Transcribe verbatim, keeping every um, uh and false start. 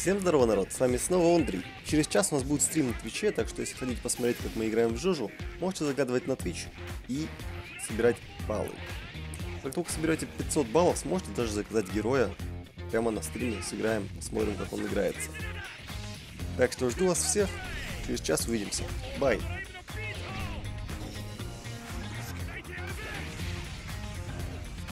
Всем здорово, народ, с вами снова Андрей. Через час у нас будет стрим на Твиче, так что если хотите посмотреть, как мы играем в Жожу, можете загадывать на Твич и собирать баллы. Как только соберете пятьсот баллов, сможете даже заказать героя прямо на стриме, сыграем, посмотрим, как он играется. Так что жду вас всех, через час увидимся. Бай!